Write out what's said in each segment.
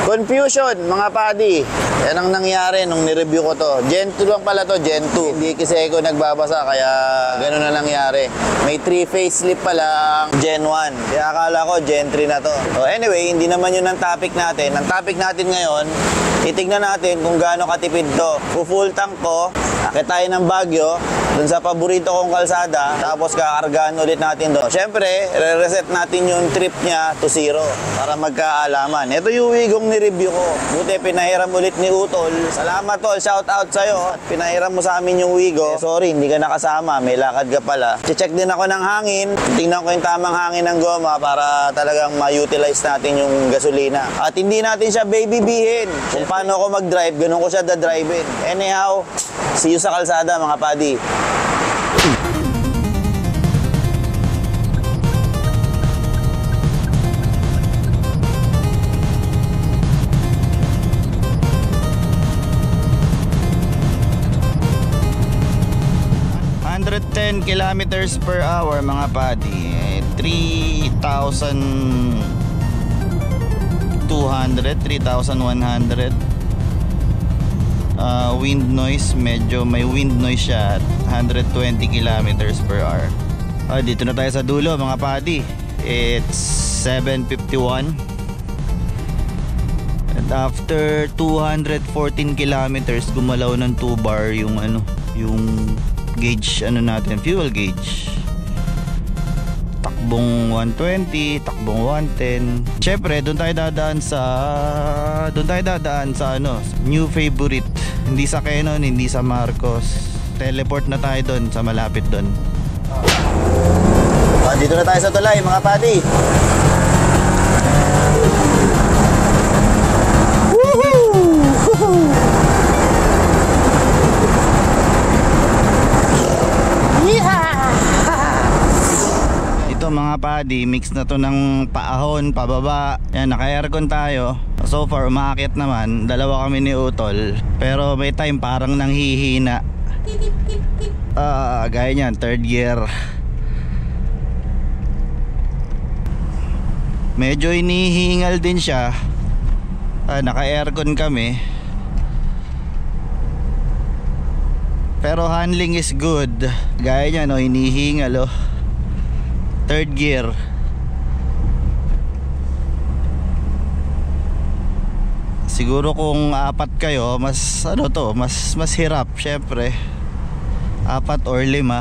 Confusion, mga padi. Yan ang nangyari nung nireview ko to. Gen 2 lang pala to, Gen 2. Hindi kasi ako nagbabasa, kaya ganun na nangyari. May 3 facelift pala ang Gen 1. Kaya akala ko Gen 3 na to. So anyway, hindi naman yun ang topic natin. Ang topic natin ngayon, titignan natin kung gaano katipid to. Full tank ko, akit tayo ng Baguio, dun sa paborito kong kalsada, tapos kakargaan ulit natin doon. Siyempre, re-reset natin yung trip niya to 0 para magkaalaman. Ito yung wigong ni-review ko. Buti pinahiram ulit ni Utol. Salamat tol, shout out sa'yo. Pinahiram mo sa amin yung wigo. Sorry, hindi ka nakasama, may lakad ka pala. Check din ako ng hangin. Tingnan ko yung tamang hangin ng goma para talagang ma-utilize natin yung gasolina. At hindi natin siya baby-bihin. Kung paano ako mag-drive, ganun ko siya da-drive-in. Anyhow, see you sa kalsada mga padi. Kilometers per hour mga padi, 3,200, 3,100. Wind noise, medyo may wind noise siya at 120 kilometers per hour. Dito na tayo sa dulo mga padi. It's 7:51 and after 214 kilometers gumalaw ng 2 bar yung yung gauge natin, fuel gauge. Takbong 120, takbong 110. Syempre doon tayo dadaan sa new favorite. Hindi sa Canon, hindi sa Marcos. Teleport na tayo doon sa malapit doon. Dito na tayo sa tulay mga padi. Mga padi, mix na to ng paahon, pababa. Yan, naka-aircon tayo. So far, umaakit naman. Dalawa kami ni Utol. Pero may time parang nanghihina. Gaya niyan, third gear. Medyo inihingal din siya. Naka-aircon kami. Pero handling is good. Gaya niyan, hinihingal third gear. Siguro kung 4 kayo, mas mas hirap syempre. 4 or 5.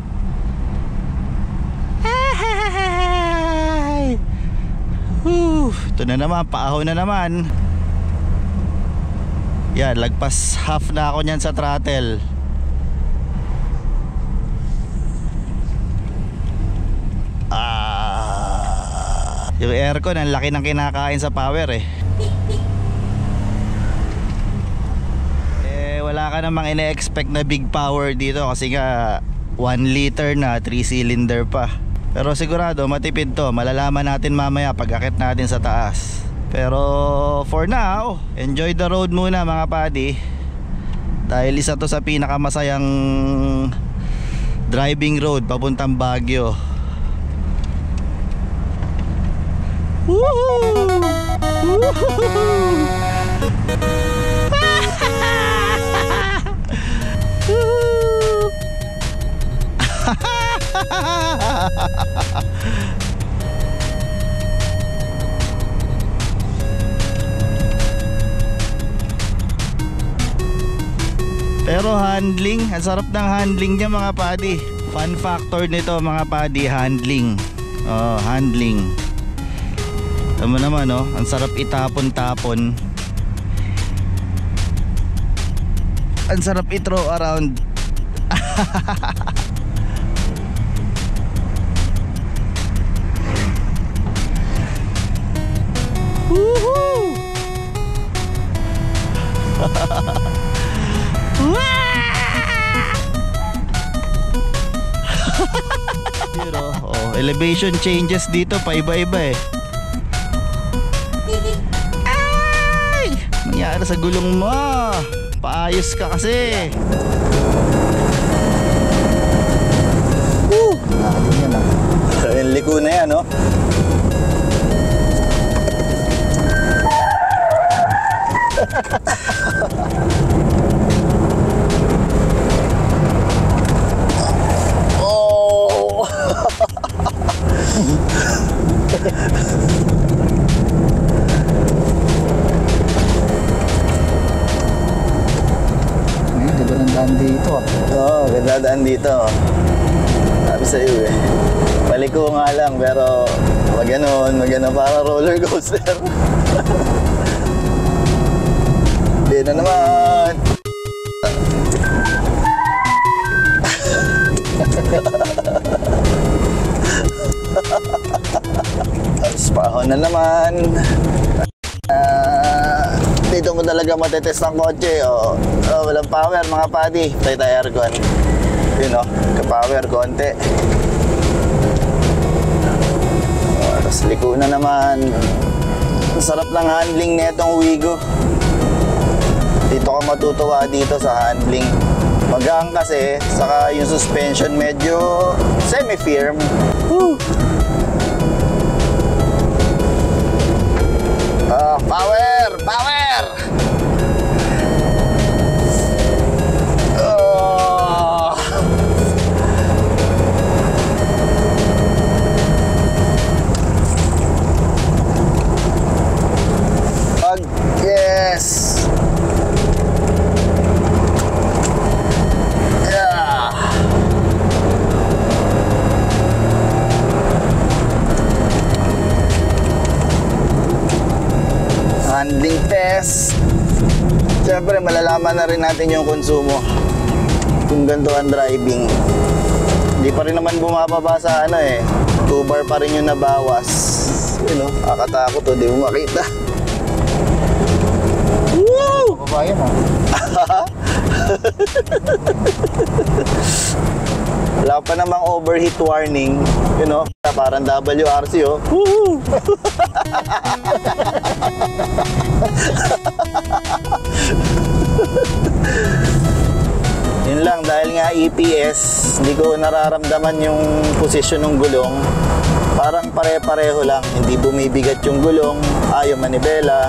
Ito na naman, paahon na naman. Yan, lagpas half na ako niyan sa throttle. Yung aircon, ang laki ng kinakain sa power wala ka namang ine-expect na big power dito kasi nga 1 liter na, 3 cylinder pa. Pero sigurado matipid to. Malalaman natin mamaya pag akit natin sa taas. Pero for now, enjoy the road muna mga padi. Dahil isa to sa pinakamasayang driving road papuntang Baguio. Woohoo! Woohoo! Pero handling, ang sarap ng handling niya mga padi. Fun factor nito mga padi, handling. Handling. Tama naman ang sarap itapon-tapon. Ang sarap i-throw around. Woohoo! Elevation changes dito pa iba-iba Ay! Nangyari sa gulong mo. Paayos ka kasi. Yung liko na yan Oh! Ganda ng daan dito ah. Oo, ganda daan dito. Sabi sa'yo eh. Paliko nga lang, pero magano para roller coaster. Hindi na naman. Spahon na naman. Dito mo talaga matetest ang kotse. Walang power mga padi. Tayo aircon. Yun o, ka-power konti. Tapos liko na naman. Ang sarap ng handling netong Wigo. Dito ka matutuwa dito sa handling. Magaan kasi, saka yung suspension medyo semi-firm. Woo! Power! Power! Yes! Yeah! Handling test. Siyempre, malalaman na rin natin yung konsumo kung ganito ang driving. Hindi pa rin naman bumababa sa 2 bar pa rin yung nabawas. Yun o, akatakot o, di mo makita. Woo! Babayan ah. Wala pa namang overheat warning. You know, parang WRC oh. Woo! Yun lang, dahil nga EPS, hindi ko nararamdaman yung posisyon ng gulong. Parang pare-pareho lang, hindi bumibigat yung gulong, ayaw manibela.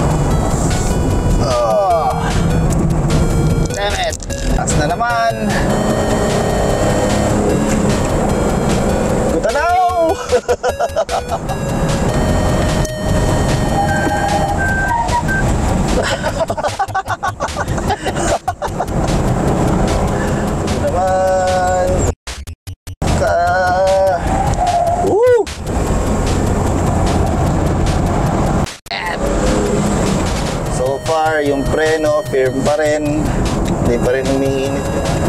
Damn it! Taas na naman! Tanaw! Naman! Woo! So far, yung preno, firm pa rin. Hindi pa rin umiinit.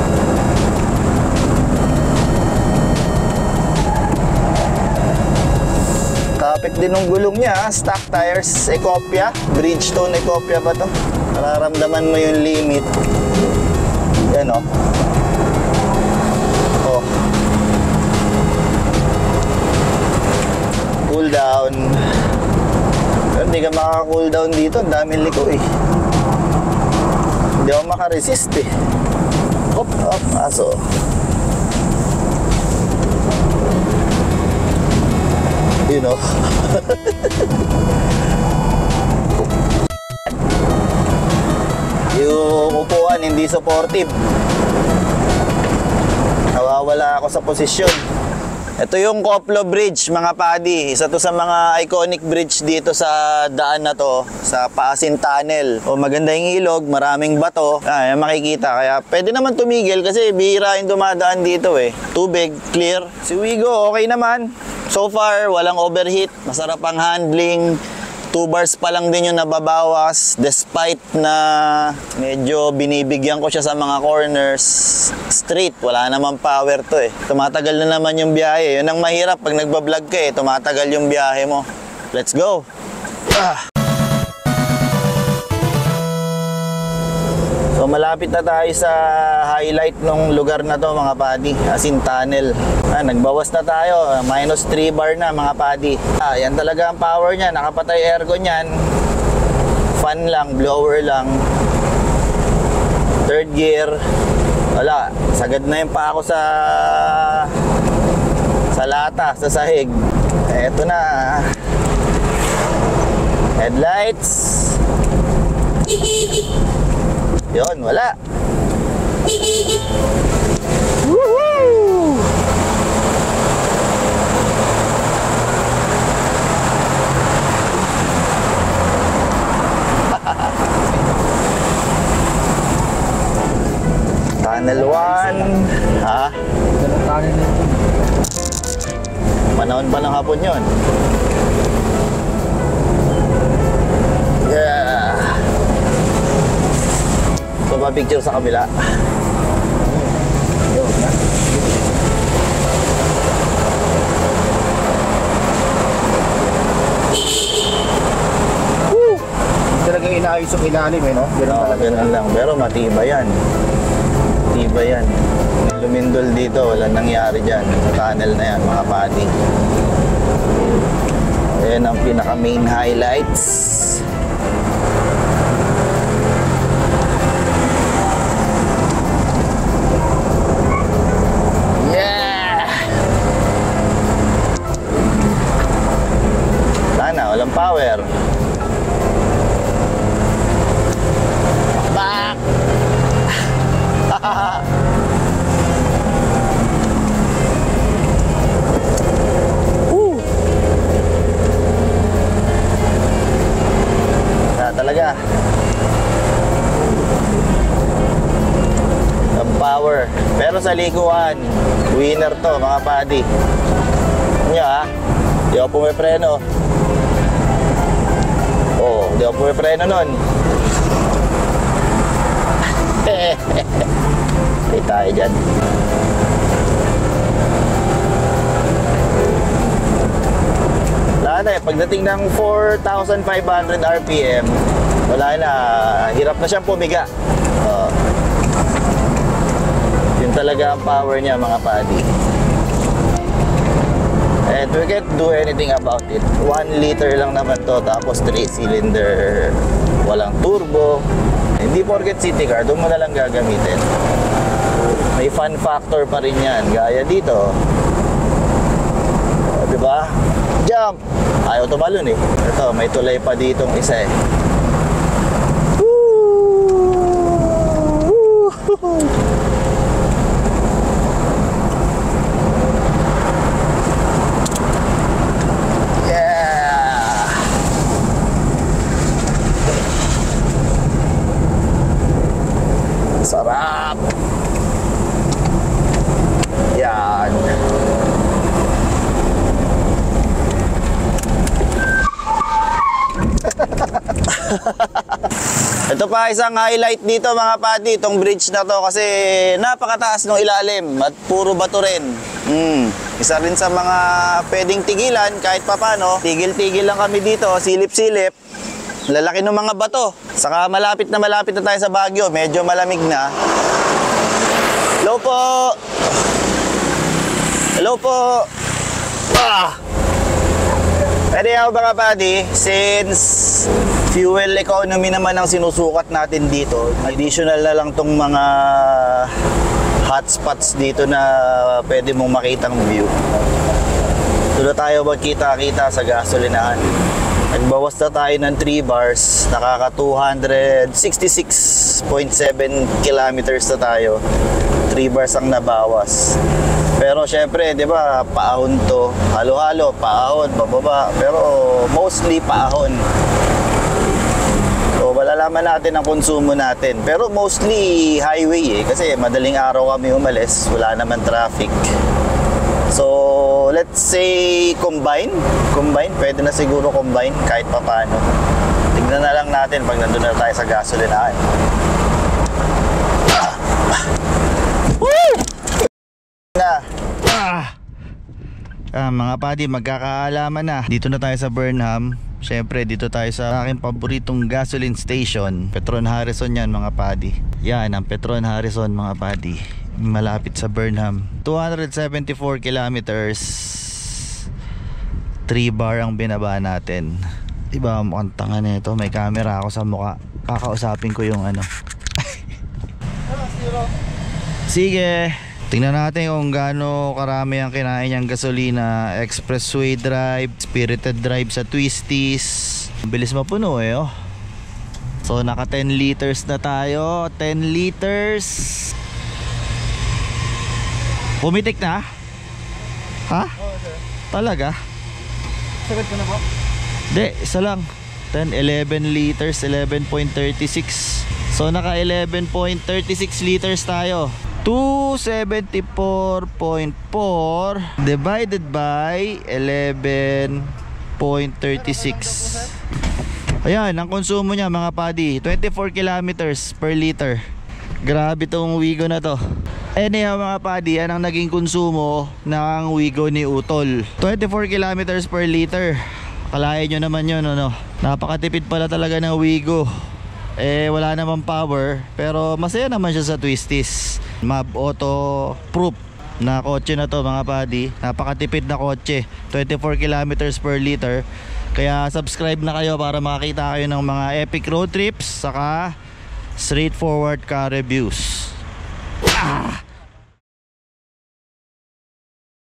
Kapit din ng gulong niya, stock tires, Ecopia, Bridgestone Ecopia ba to? Nararamdaman mo yung limit. Yan o. Oh. Cool down. Pero hindi ka maka-cool down dito, ang daming liko eh. Hindi ako makaresist eh. Hop, hop, aso. You know. Yung upuan hindi supportive. Nawawala ako sa posisyon. Ito yung Koplo Bridge mga padi. Isa to sa mga iconic bridge dito sa daan na to, sa Paasin Tunnel. O maganda yung ilog, maraming bato. Yan makikita. Kaya pwede naman tumigil kasi bihira yung dumadaan dito eh. Tubig, clear. Si Wigo okay naman. So far, walang overheat. Masarap ang handling. 2 bars pa lang din yung nababawas. Despite na medyo binibigyan ko siya sa mga corners. Straight, wala namang power to eh. Tumatagal na naman yung biyahe. Yun ang mahirap pag nagbablog ka eh. Tumatagal yung biyahe mo. Let's go! So malapit na tayo sa highlight ng lugar na to mga padi, Asin Tunnel. Nagbawas na tayo, minus 3 bar na mga padi. Yan talaga ang power niya, nakapatay aircon yan. Fan lang, blower lang. Third gear. Wala, sagad na yung pa ako sa lata, sa sahig. Eto na. Headlights. Yun, wala. Woohoo! Tunnel 1. Ha? Ganun kanin na ito. Panahon pa ng hapon yun. Yeah. Ito ba picture sa kabila? Yun, ha? Talagang inaayos yung ilalim eh, no? Ganun Oo, talaga. ganun lang. Pero matibay yan. Matibay yan. Lumindol dito, walang nangyari dyan. Sa tunnel na yan, mga padi. Ayan ang pinaka main highlights. Yeah! Wala na, walang power. Back! Talaga ang power, pero sa likuan winner to mga padi. Ano ha? Di ako pumipreno. Oh, di ako pumipreno nun. Ay tayo dyan. Wala na eh, pagdating ng 4,500 RPM, wala na, hirap na siyang pumiga. Yun talaga ang power niya mga padi. And we can't do anything about it. 1 liter lang naman to, tapos 3 cylinder, walang turbo. Hindi porket city car, doon mo na lang gagamitin. May fun factor pa rin yan, gaya dito. Diba? Jump! Ayaw tumalon eh. Ito, may tulay pa ditong isa eh. Yeah! Sarap! Yan! Ito pa isang highlight dito mga padi, itong bridge na to kasi napakataas ng ilalim at puro bato rin. Isa rin sa mga pwedeng tigilan kahit papano. Tigil-tigil lang kami dito, silip-silip. Lalaki ng mga bato. Saka malapit na tayo sa Baguio, medyo malamig na. Hello po! Hello po! Pwede ako mga padi, since fuel economy naman ang sinusukat natin dito, additional na lang tong mga hotspots dito na pwede mong makitang view. Doon na tayo magkita-kita sa gasolinahan. Nagbawas na tayo ng 3 bars, nakaka 266.7 kilometers na tayo. 3 bars ang nabawas. Pero syempre, 'di ba, paahon to. Halo-halo, paahon, bababa, pero mostly paahon. So, malalaman natin ang konsumo natin. Pero mostly highway eh, kasi madaling araw kami umalis, wala naman traffic. So, let's say combine, pwede na siguro combine kahit papaano. Tignan na lang natin pag nandun na tayo sa gasolinahan. Mga padi, magkakaalaman na. Dito na tayo sa Burnham. Siyempre, dito tayo sa aking paboritong gasoline station. Petron Harrison yan mga padi. Yan, ang Petron Harrison mga padi. Malapit sa Burnham. 274 kilometers. 3 bar ang binaba natin. Diba, mukhang tanga nito. May camera ako sa mukha. Kakausapin ko yung ano. Sige. Tingnan natin kung gaano karami ang kinain niyang gasolina. Expressway drive, spirited drive sa Twisties. Bilis mapuno eh oh. So naka 10 liters na tayo. 10 liters. Pumitik na? Ha? Oo, sir. Talaga? Sagot ko na po. Hindi, isa lang. 10, 11 liters, 11.36. So naka 11.36 liters tayo. 274.4 divided by 11.36. Ayan, ang konsumo niya mga padi, 24 kilometers per liter. Grabe tong Wigo na to. Anyhow mga padi, yan ang naging konsumo ng Wigo ni Utol. 24 kilometers per liter. Kalahin nyo naman yun, ano? Napakatipid pala talaga ng Wigo. Eh wala namang power, pero masaya naman siya sa twisties. Mab auto proof na kotse na to mga padi. Napakatipid na kotse, 24 kilometers per liter. Kaya subscribe na kayo para makakita kayo ng mga epic road trips saka straightforward car reviews.